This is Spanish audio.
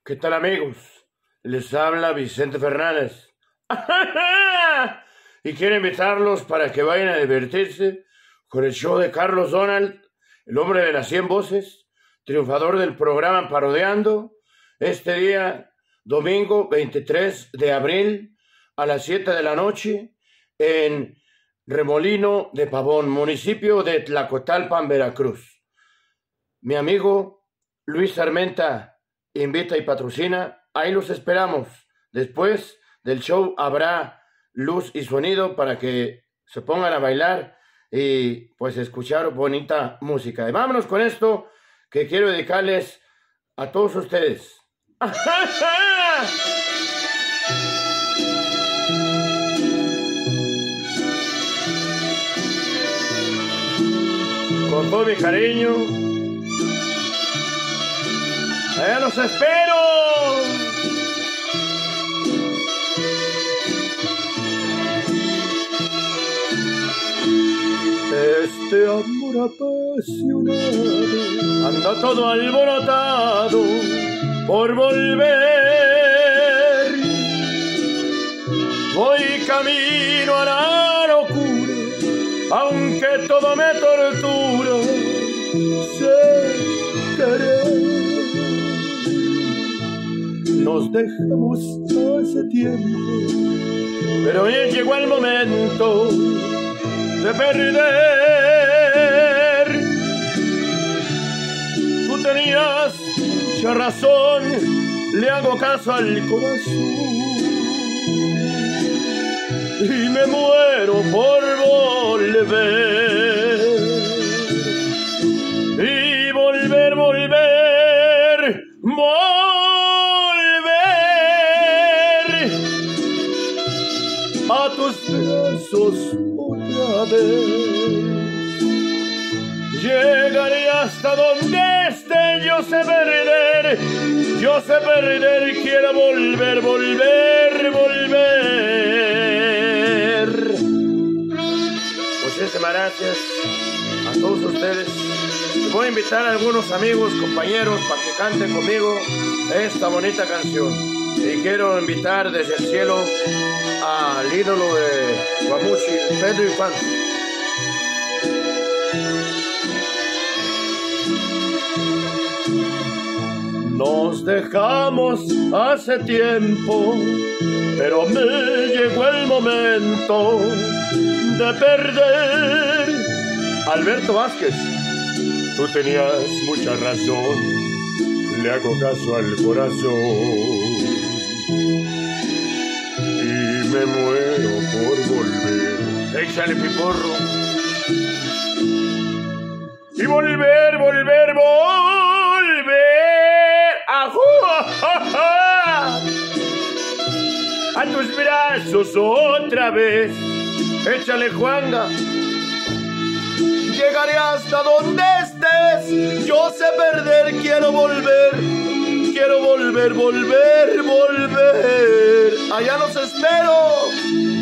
¿Qué tal, amigos? Les habla Vicente Fernández. Y quiero invitarlos para que vayan a divertirse con el show de Carlos Donald, el hombre de las 100 voces, triunfador del programa Parodiando, este día, domingo 23 de abril, a las 7 de la noche, en Remolino de Pavón, municipio de Tlacotalpan, Veracruz. Mi amigo Luis Armenta invita y patrocina. Ahí los esperamos. Después del show habrá luz y sonido para que se pongan a bailar y pues escuchar bonita música. Y vámonos con esto que quiero dedicarles a todos ustedes. Con todo mi cariño, allá los espero. Este amor apasionado anda todo alborotado por volver. Voy camino a la locura, aunque todo me tortura. Sé querer. Nos dejamos hace tiempo, pero ya llegó el momento de perder. Tú tenías mucha razón, le hago caso al corazón y me muero por volver. Y volver, volver, a tus brazos otra vez. Llegaré hasta donde esté, yo sé perder, quiero volver, volver, volver. Muchísimas gracias a todos ustedes. Voy a invitar a algunos amigos, compañeros, para que canten conmigo esta bonita canción. Y quiero invitar desde el cielo al ídolo de Guamuchi, Pedro Infante. Nos dejamos hace tiempo, pero me llegó el momento de perder. Alberto Vázquez, tú tenías mucha razón, le hago caso al corazón y me muero por volver. Échale, piporro. Y volver, volver, volver a tus brazos otra vez. Échale, Juanga. Llegaré hasta donde estés, yo sé perder, quiero volver, volver, volver. Allá los espero.